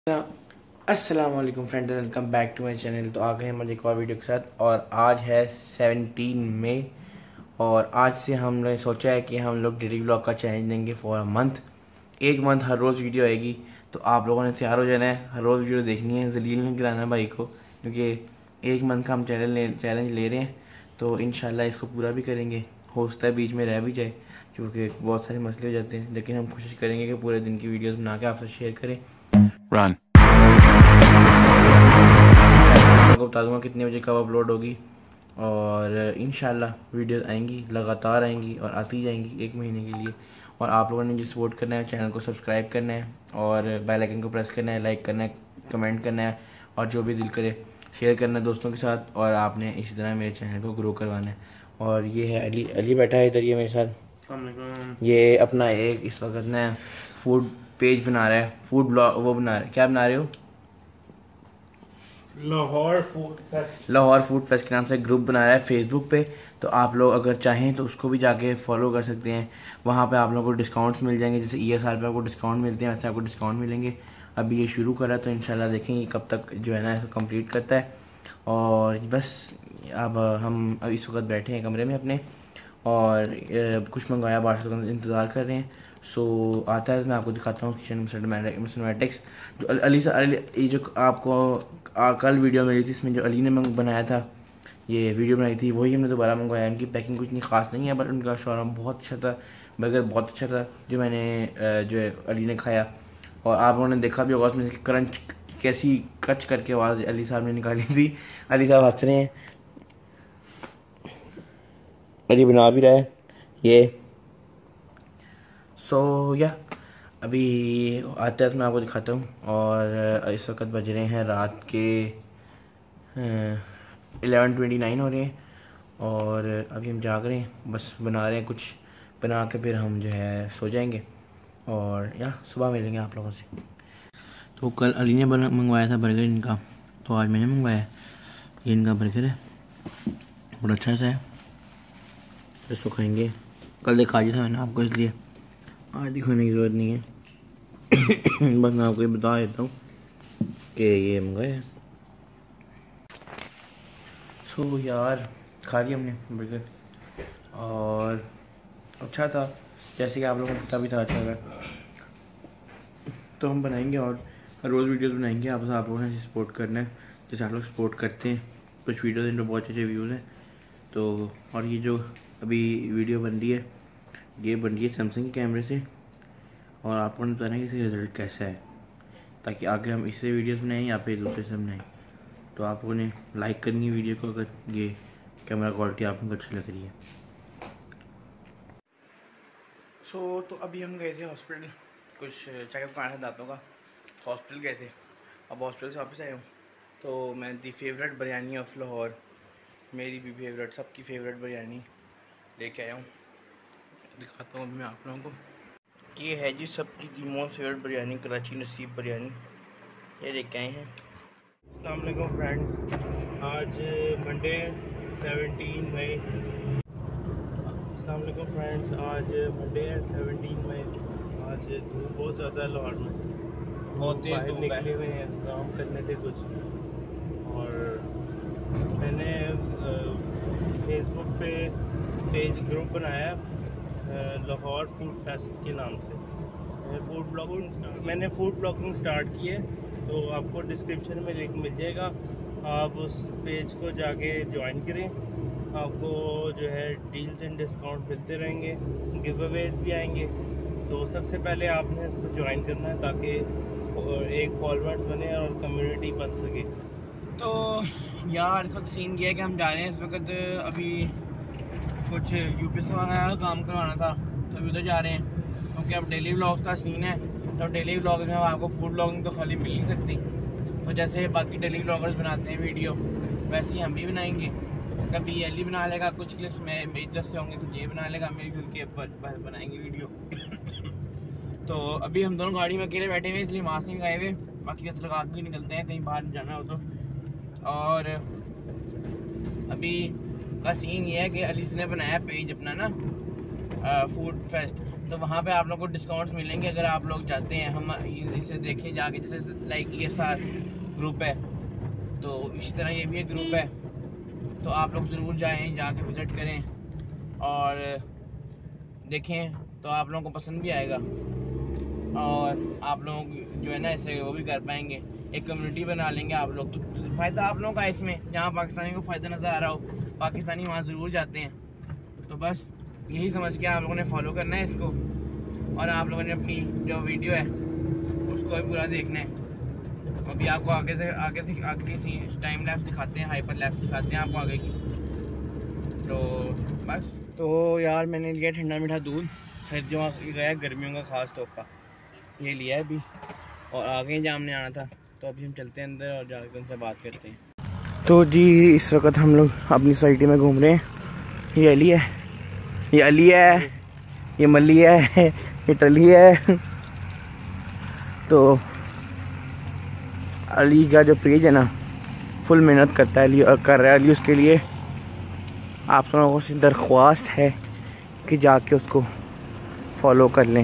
अस्सलाम वालेकुम friends, welcome back to my channel. तो आ गए हम एक और वीडियो के साथ और आज है 17 मई और आज से हमने सोचा है कि हम लोग डेली व्लॉग का चैलेंज लेंगे फॉर अ मंथ। एक मंथ हर रोज़ वीडियो आएगी, तो आप लोगों ने तैयार हो जाना है, हर रोज़ वीडियो देखनी है, जलील नहीं गिराना भाई को, क्योंकि एक मंथ का हम चैलेंज ले रहे हैं। तो इंशाल्लाह इसको पूरा भी करेंगे। हो सकता है बीच में रह भी जाए क्योंकि बहुत सारे मसले हो जाते हैं, लेकिन हम कोशिश करेंगे कि पूरे दिन की वीडियोस बना के आपसे शेयर करें। Run. आपको बता दूंगा कितने बजे कब अपलोड होगी और इंशाल्लाह वीडियोस आएंगी, लगातार आएंगी और आती जाएंगी एक महीने के लिए। और आप लोगों ने जो सपोर्ट करना है, चैनल को सब्सक्राइब करना है और बेल आइकन को प्रेस करना है, लाइक करना है, कमेंट करना है और जो भी दिल करे शेयर करना है दोस्तों के साथ। और आपने इसी तरह मेरे चैनल को ग्रो करवाना है। और ये है अली बैठा है इधर, ये मेरे साथ, ये अपना एक इस वक्त ना फूड पेज बना रहा है, फूड ब्लॉग वो बना रहा है। क्या बना रहे हो? लाहौर फूड फेस्ट के नाम से ग्रुप बना रहा है फेसबुक पे। तो आप लोग अगर चाहें तो उसको भी जाके फॉलो कर सकते हैं। वहाँ पे आप लोगों को डिस्काउंट्स मिल जाएंगे, जैसे ESR पे आपको डिस्काउंट मिलते हैं वैसे आपको डिस्काउंट मिलेंगे। अभी ये शुरू करा तो इंशाल्लाह देखेंगे कब तक जो है ना इसको कंप्लीट करता है। और बस अब हम इस वक्त बैठे हैं कमरे में अपने और कुछ मंगवाया बाहर से, इंतज़ार कर रहे हैं। सो आता है तो मैं आपको दिखाता हूँ किचन सिनेमैटिक्स जो ये जो आपको कल वीडियो मिली थी, इसमें जो अली ने बनाया था, ये वीडियो बनाई थी, वही हमने दोबारा मंगवाया। इनकी पैकिंग कुछ नहीं खास नहीं है, बट उनका शौरम बहुत अच्छा था, बर्गर बहुत अच्छा था जो मैंने जो है अली ने खाया। और आप लोगों ने देखा भी होगा उसमें से क्रंच कैसी कच करके आवाज़ अली साहब ने निकाली थी। अली साहब हंस रहे हैं, अली बना भी रहा है ये। सो या अभी आते हैं तो मैं आपको दिखाता हूँ। और इस वक्त बज रहे हैं रात के 11:29 हो रहे हैं और अभी हम जाग रहे हैं, बस बना रहे हैं कुछ, बना के फिर हम जो है सो जाएंगे और या सुबह मिलेंगे आप लोगों से। तो कल अली ने मंगवाया था बर्गर इनका, तो आज मैंने मंगवाया। ये इनका बर्गर है, बहुत अच्छा सा है, इसको खाएंगे। कल दिखा दिया था मैंने आपको, इसलिए आज दिखाने की ज़रूरत नहीं है। बस मैं आपको ये बता देता हूँ कि ये मंगाया। सो यार खा लिया हमने बर्गर और अच्छा था, जैसे कि आप लोगों को पता भी था अच्छा था। तो हम बनाएंगे और रोज़ वीडियोस बनाएंगे। आप लोगों ने सपोर्ट करना है जैसे आप लोग सपोर्ट करते हैं। कुछ वीडियोस इन पर बहुत अच्छे व्यूज़ हैं। तो और ये जो अभी वीडियो बन रही है, ये बन रही है सैमसंग कैमरे से और आपको बताना है कि इसका रिज़ल्ट कैसा है, ताकि आगे हम इससे वीडियोस बनाएं या फिर दूसरे से बनाएं। तो आप लोगों ने लाइक करनी है वीडियो को अगर ये कैमरा क्वालिटी आपको अच्छी लग रही है। तो अभी हम गए थे हॉस्पिटल, कुछ चेकअप कराना था दांतों का, तो हॉस्पिटल गए थे। अब हॉस्पिटल से वापस आया हूँ तो मैं the favourite biryani of Lahore, मेरी भी फेवरेट, सबकी फेवरेट बिरयानी लेके आया हूँ। दिखाता हूँ मैं आप लोगों को। ये है जी सबकी मोस्ट फेवरेट बिरयानी, कराची नसीब बिरयानी, ये लेके आए हैं। अस्सलाम वालेकुम फ्रेंड्स, आज मंडे 17 मई। अस्सलाम वालेकुम फ्रेंड्स, आज मंडे है 17 मई। आज धूप बहुत ज़्यादा है लाहौर में, बहुत बाहर निकले हुए हैं, काम करने थे कुछ। और मैंने फेसबुक पे पेज ग्रुप बनाया लाहौर फूड फेस्ट के नाम से। मैंने फूड ब्लॉगिंग स्टार्ट की है, तो आपको डिस्क्रिप्शन में लिंक मिल जाएगा, आप उस पेज को जाके ज्वाइन करें। आपको जो है डील्स एंड डिस्काउंट मिलते रहेंगे, गिव अवेज भी आएंगे। तो सबसे पहले आपने इसको ज्वाइन करना है ताकि एक फॉलोअर्स बने और कम्युनिटी बन सके। तो यार इस वक्त सीन किया है कि हम जा रहे हैं इस वक्त, अभी कुछ UPS वगैरह का काम करवाना था तो अभी उधर जा रहे हैं, क्योंकि अब डेली व्लॉग का सीन है। तो डेली व्लॉग में आपको फूड व्लॉगिंग तो खाली मिल नहीं सकती, तो जैसे बाकी डेली व्लॉगर्स बनाते हैं वीडियो, वैसे ही हम भी बनाएंगे। कभी अली बना लेगा कुछ क्लिप्स, में मेरी तरफ से होंगे, तो ये बना लेगा, मेरी खुद के बनाएंगे वीडियो। तो अभी हम दोनों गाड़ी में अकेले बैठे हुए, इसलिए मास्क नहीं लगाए हुए, बाकी कैसे लगा के निकलते हैं कहीं बाहर जाना हो तो। और अभी का सीन ये है कि अली ने बनाया पेज अपना ना फूड फेस्ट, तो वहाँ पे आप लोग को डिस्काउंट्स मिलेंगे अगर आप लोग जाते हैं। हम इससे देखिए जाके, जैसे लाइक ESR ग्रुप है तो इसी तरह ये भी एक ग्रुप है, तो आप लोग ज़रूर जाएं, जाके विज़िट करें और देखें, तो आप लोगों को पसंद भी आएगा और आप लोग जो है ना इससे वो भी कर पाएंगे, एक कम्युनिटी बना लेंगे आप लोग। तो फ़ायदा आप लोगों का इसमें, जहाँ पाकिस्तानी को फ़ायदा नज़र आ रहा हो, पाकिस्तानी वहाँ ज़रूर जाते हैं। तो बस यही समझ के आप लोगों ने फॉलो करना है इसको, और आप लोगों ने अपनी जो वीडियो है उसको भी पूरा देखना है। अभी आपको आगे की टाइम लैप्स दिखाते हैं, हाइपर लैप्स दिखाते हैं आपको आगे की। तो बस, तो यार मैंने लिया ठंडा मीठा दूध, सर्दियों का गया गर्मियों का ख़ास तोहफ़ा ये लिया है अभी, और आगे जामने आना था, तो अभी हम चलते हैं अंदर और जाकर उनसे बात करते हैं। तो जी इस वक्त हम लोग अपनी सोसाइटी में घूम रहे हैं। ये अली है, ये अली है, ये मली है, ये टली है। तो अली का जो पेज है ना फुल मेहनत करता है अली, और कर रहा है अली। उसके लिए आप लोगों से दरख्वास्त है कि जाके उसको फॉलो कर लें,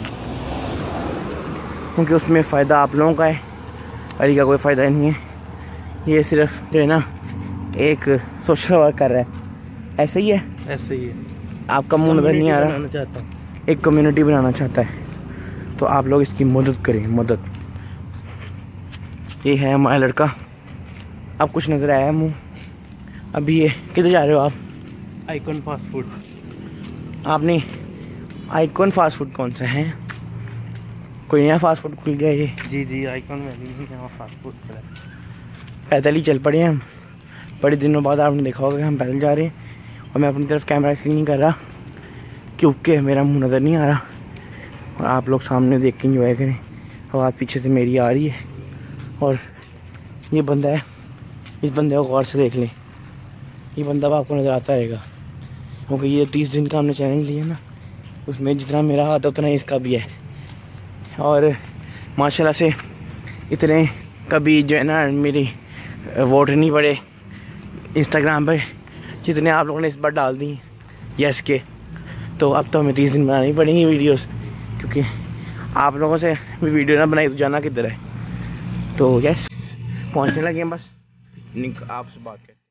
क्योंकि उसमें फ़ायदा आप लोगों का है, अली का कोई फ़ायदा नहीं है। ये सिर्फ जो है ना एक सोशल वर्क कर रहा है, ऐसे ही है, ऐसे ही है। आपका मुंह नज़र नहीं आ रहा, चाहता एक कम्युनिटी बनाना चाहता है, तो आप लोग इसकी मदद करें, मदद। ये है हमारा लड़का, अब कुछ नज़र आया मुँह। अभी ये किधर जा रहे हो आप? Icon fast food. आपने आइकॉन फास्ट फूड कौन सा है? कोई नया फास्ट फूड खुल गया ये? जी आइकॉन में नहीं है फास्ट फूड। पैदल ही चल पड़े हैं हम, बड़े दिनों बाद आपने देखा होगा कि हम पैदल जा रहे हैं। और मैं अपनी तरफ कैमरा इसलिए नहीं कर रहा क्योंकि मेरा मुंह नज़र नहीं आ रहा, और आप लोग सामने देख के इंजॉय करें। आवाज़ पीछे से मेरी आ रही है, और ये बंदा है, इस बंदे को गौर से देख लें, ये बंदा आपको नज़र आता रहेगा, क्योंकि ये 30 दिन का हमने चैलेंज लिया ना, उसमें जितना मेरा हाथ है उतना इसका भी है। और माशाल्लाह से इतने कभी जो है ना मेरी वोट नहीं पड़े इंस्टाग्राम पे जितने आप लोगों ने इस बार डाल दी यस के। तो अब तो हमें 30 दिन बनानी पड़ेंगी वीडियोस, क्योंकि आप लोगों से भी वीडियो ना बनाई तो जाना किधर है। तो यस पहुंचने लगे हैं, बस आपसे बात करें।